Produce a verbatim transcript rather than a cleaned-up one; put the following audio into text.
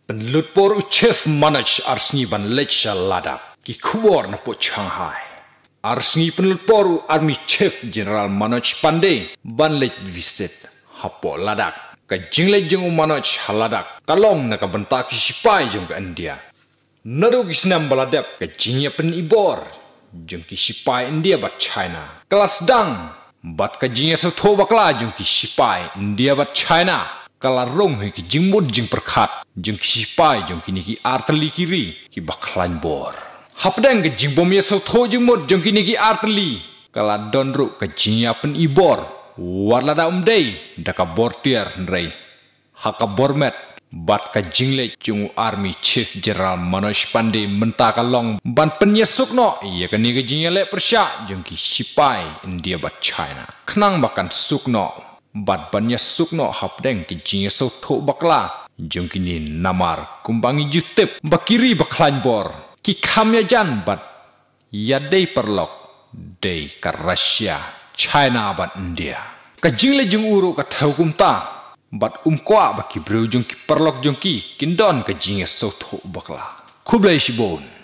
Penlut por uchef manaj arsni ban lecha ladak ki kuor na po Shanghai. Arsni penlut por army chief general Manoj Pandey ban lech visit hapo ladak. Ka jingle jeng Manoj haladak kalong na ka banta ki sipai jeng ka India. Nadu kisnam baladap ka jingya pen ibor jeng ki sipai India bat China. Kelas dang bat ka jingya sa tho bakla jeng ki sipai India bat China. Kala rong he ki jingmud jing perkhat jing ki sipai jing ki ni ki arteli kiri ki baklan bor hapdang ke jing bom ya so tho jingmud jing ki ni ki arteli kala donru ke jingya pen ibor warla da umdei da ka bortier nrei haka bormet bat ka jingle jing army chief general Manoj Pandey menta ka long ban penyesuk no ya ka ni ke jingya le persya jing ki sipai India bat China knang bakan sukno bat banyak sukno hapdeng ki jinge so tho bakla jung kini namar kumbangi jutep bakiri baklan bor ki khamya jan bat ya dei perlok dei ka Russia China bat India ka jingle jung uru ka thau kumta bat umkwa baki bro jung ki perlok jung ki kindon ka jinge so tho bakla khublai shibon